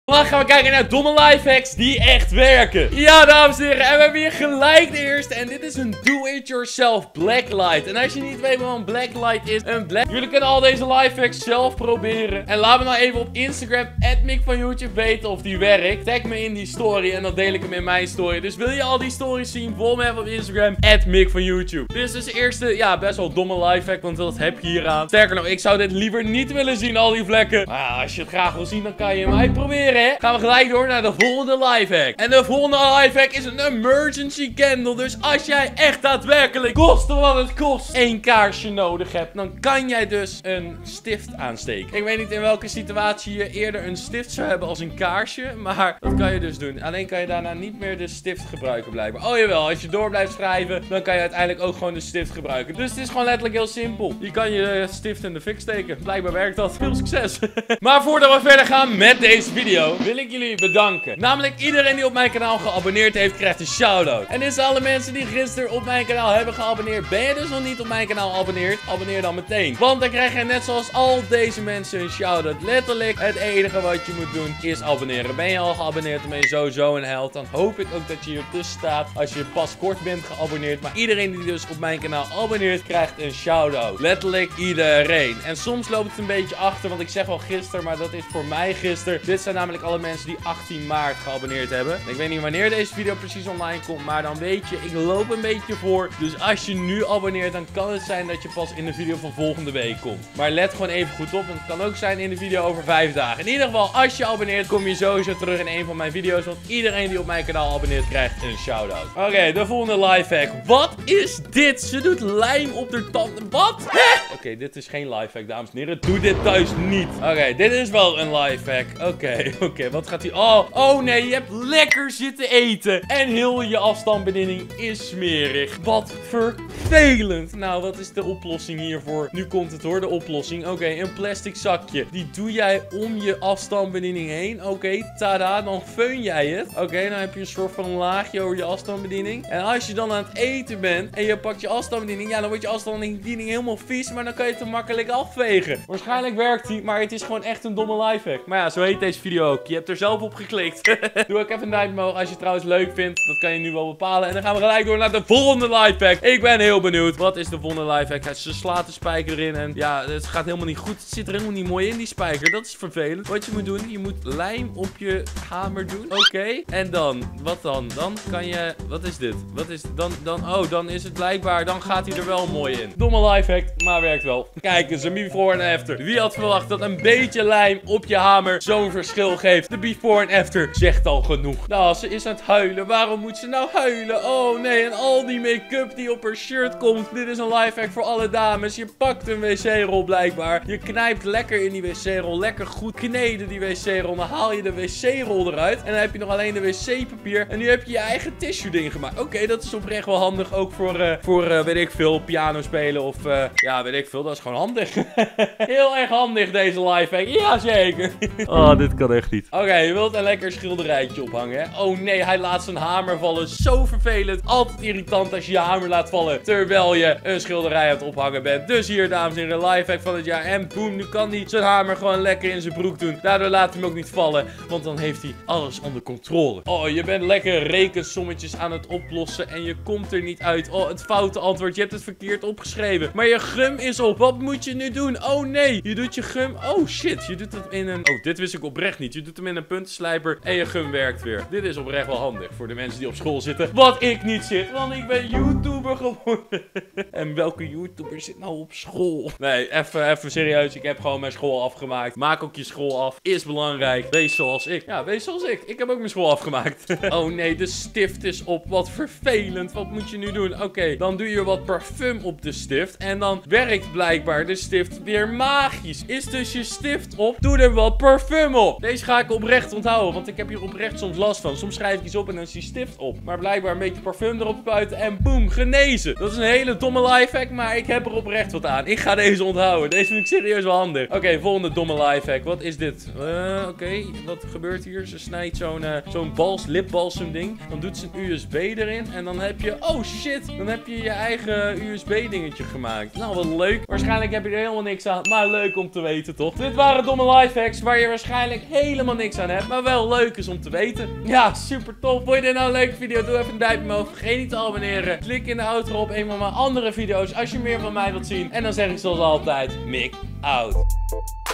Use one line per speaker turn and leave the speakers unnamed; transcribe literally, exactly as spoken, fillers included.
Vandaag gaan we kijken naar domme lifehacks die echt werken. Ja, dames en heren, en we hebben hier gelijk de eerste. En dit is een do-it-yourself blacklight. En als je niet weet wat een blacklight is, een black... Jullie kunnen al deze lifehacks zelf proberen. En laat me nou even op Instagram, at Mick van YouTube, weten of die werkt. Tag me in die story en dan deel ik hem in mijn story. Dus wil je al die stories zien, volg me even op Instagram, at Mick van YouTube. Dit is dus de eerste, ja, best wel domme lifehack, want dat heb je hier aan. Sterker nog, ik zou dit liever niet willen zien, al die vlekken. Maar ja, als je het graag wil zien, dan kan je hem uitproberen. Gaan we gelijk door naar de volgende lifehack. En de volgende lifehack is een emergency candle. Dus als jij echt daadwerkelijk, koste wat het kost, één kaarsje nodig hebt, dan kan jij dus een stift aansteken. Ik weet niet in welke situatie je eerder een stift zou hebben als een kaarsje, maar dat kan je dus doen. Alleen kan je daarna niet meer de stift gebruiken blijkbaar. Oh jawel, als je door blijft schrijven, dan kan je uiteindelijk ook gewoon de stift gebruiken. Dus het is gewoon letterlijk heel simpel. Je kan je stift in de fik steken. Blijkbaar werkt dat. Veel succes. Maar voordat we verder gaan met deze video, wil ik jullie bedanken. Namelijk iedereen die op mijn kanaal geabonneerd heeft, krijgt een shout-out. En dit zijn alle mensen die gisteren op mijn kanaal hebben geabonneerd. Ben je dus nog niet op mijn kanaal geabonneerd? Abonneer dan meteen. Want dan krijg je net zoals al deze mensen een shout-out. Letterlijk het enige wat je moet doen is abonneren. Ben je al geabonneerd, dan ben je sowieso een held. Dan hoop ik ook dat je hier tussen staat als je pas kort bent geabonneerd. Maar iedereen die dus op mijn kanaal abonneert, krijgt een shout-out. Letterlijk iedereen. En soms loopt het een beetje achter, want ik zeg wel gisteren, maar dat is voor mij gisteren. Dit zijn namelijk alle mensen die achttien maart geabonneerd hebben. Ik weet niet wanneer deze video precies online komt, maar dan weet je, ik loop een beetje voor. Dus als je nu abonneert, dan kan het zijn dat je pas in de video van volgende week komt. Maar let gewoon even goed op, want het kan ook zijn in de video over vijf dagen. In ieder geval, als je abonneert, kom je sowieso terug in een van mijn video's, want iedereen die op mijn kanaal abonneert, krijgt een shout-out. Oké, okay, de volgende lifehack. Wat is dit? Ze doet lijm op de tanden. Wat? Oké, okay, dit is geen lifehack, dames en heren. Doe dit thuis niet. Oké, okay, dit is wel een lifehack. Oké, okay, oké. Okay, wat gaat hij... Oh, oh nee, je hebt lekker zitten eten. En heel je afstandsbediening is smerig. Wat vervelend. Nou, wat is de oplossing hiervoor? Nu komt het hoor, de oplossing. Oké, okay, een plastic zakje. Die doe jij om je afstandsbediening heen. Oké, okay, tada, dan feun jij het. Oké, okay, dan heb je een soort van laagje over je afstandsbediening. En als je dan aan het eten bent en je pakt je afstandsbediening, ja, dan wordt je afstandsbediening helemaal vies, maar dan kan je het er makkelijk afvegen. Waarschijnlijk werkt die, maar het is gewoon echt een domme lifehack. Maar ja, zo heet deze video ook. Je hebt er zelf op geklikt. Doe ook even een duimpje omhoog als je het trouwens leuk vindt. Dat kan je nu wel bepalen. En dan gaan we gelijk door naar de volgende lifehack. Ik ben heel benieuwd. Wat is de volgende lifehack? Ze slaat de spijker erin en ja, het gaat helemaal niet goed. Het zit er helemaal niet mooi in, die spijker. Dat is vervelend. Wat je moet doen, je moet lijm op je hamer doen. Oké. Okay. En dan, wat dan? Dan kan je, wat is dit? Wat is dan, dan, oh, dan is het blijkbaar, dan gaat hij er wel mooi in. Domme lifehack, maar werkt wel. Kijk eens, een before en after. Wie had verwacht dat een beetje lijm op je hamer zo'n verschil geeft? De before en after zegt al genoeg. Nou, ze is aan het huilen. Waarom moet ze nou huilen? Oh nee, en al die make-up die op haar shirt komt. Dit is een lifehack voor alle dames. Je pakt een wc-rol blijkbaar. Je knijpt lekker in die wc-rol. Lekker goed kneden die wc-rol. Dan haal je de wc-rol eruit. En dan heb je nog alleen de wc-papier. En nu heb je je eigen tissue ding gemaakt. Oké, okay, dat is oprecht wel handig. Ook voor, uh, voor uh, weet ik veel, piano spelen of, uh, ja, weet ik veel. Dat is gewoon handig. Heel erg handig deze lifehack. Jazeker. Oh, dit kan echt niet. Oké, okay, je wilt een lekker schilderijtje ophangen, hè? Oh nee, hij laat zijn hamer vallen. Zo vervelend. Altijd irritant als je je hamer laat vallen terwijl je een schilderij aan het ophangen bent. Dus hier, dames en heren, lifehack van het jaar. En boem, nu kan hij zijn hamer gewoon lekker in zijn broek doen. Daardoor laat hij hem ook niet vallen, want dan heeft hij alles onder controle. Oh, je bent lekker rekensommetjes aan het oplossen en je komt er niet uit. Oh, het foute antwoord. Je hebt het verkeerd opgeschreven. Maar je gum is op. Wat moet je nu doen? Oh nee, je doet je gum. Oh shit, je doet het in een... Oh, dit wist ik oprecht niet. Je doet hem in een puntenslijper en je gum werkt weer. Dit is oprecht wel handig voor de mensen die op school zitten. Wat ik niet zit, want ik ben YouTuber geworden. En welke YouTuber zit nou op school? Nee, even, even serieus. Ik heb gewoon mijn school afgemaakt. Maak ook je school af. Is belangrijk. Wees zoals ik. Ja, wees zoals ik. Ik heb ook mijn school afgemaakt. Oh nee, de stift is op. Wat vervelend. Wat moet je nu doen? Oké, okay, dan doe je wat parfum op de stift. En dan werkt blijkbaar de stift weer magisch. Is dus je stift op. Doe er wat parfum op. Deze ga ik oprecht onthouden, want ik heb hier oprecht soms last van. Soms schrijf ik iets op en dan is die stift op. Maar blijkbaar een beetje parfum erop spuiten en boem, genezen. Dat is een hele domme lifehack, maar ik heb er oprecht wat aan. Ik ga deze onthouden. Deze vind ik serieus wel handig. Oké, okay, volgende domme lifehack. Wat is dit? Uh, Oké, okay. Wat gebeurt hier? Ze snijdt zo'n uh, zo'n bals, lipbalsem ding. Dan doet ze een U S B erin en dan heb je... Oh shit, dan heb je je eigen U S B dingetje gemaakt. Nou, wat leuk. leuk. Waarschijnlijk heb je er helemaal niks aan, maar leuk om te weten, toch? Dit waren domme lifehacks waar je waarschijnlijk helemaal niks aan hebt, maar wel leuk is om te weten. Ja, super tof. Vond je dit nou een leuke video? Doe even een duimpje omhoog. Vergeet niet te abonneren. Klik in de outro op een van mijn andere video's als je meer van mij wilt zien. En dan zeg ik zoals altijd, Mick out.